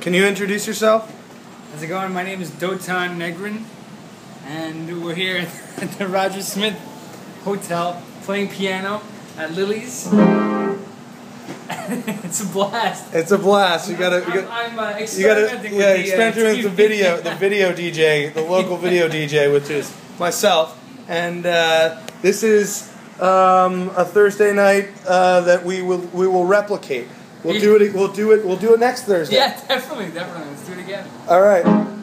Can you introduce yourself? How's it going? My name is Dotan and we're here at the Roger Smith Hotel playing piano at Lily's. It's a blast. It's a blast. I'm experimenting with the video DJ, the local video DJ, which is myself. And this is a Thursday night that we will replicate. We'll do it next Thursday. Yeah, definitely. Let's do it again. All right.